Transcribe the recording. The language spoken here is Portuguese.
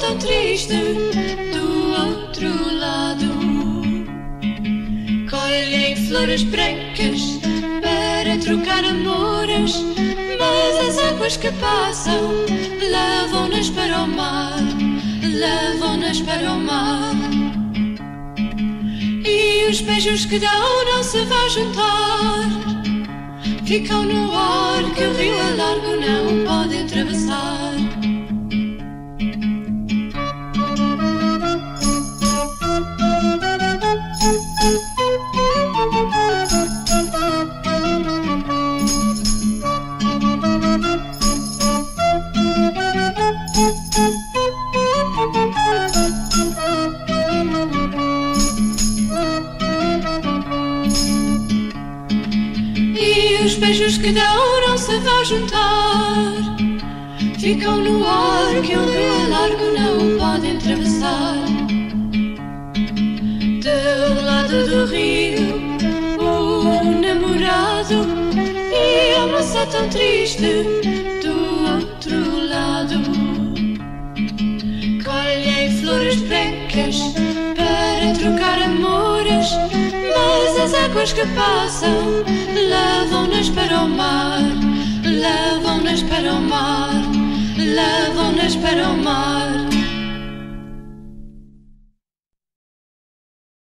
tão triste do outro lado. Colhem flores brancas para trocar amores, mas as águas que passam levam-nas para o mar, levam-nas para o mar. E os beijos que dão não se vão juntar, ficam no ar que o rio a largo não pode atravessar. E os beijos que dão não se vão juntar, ficam no ar que o rio a largo não pode atravessar. Do lado do rio, o namorado e a moça tão triste do outro lado. Colhem flores brancas para trocar amores, mas as águas que passam levam-nas para o mar, levam-nas para o mar, levam-nas para o mar.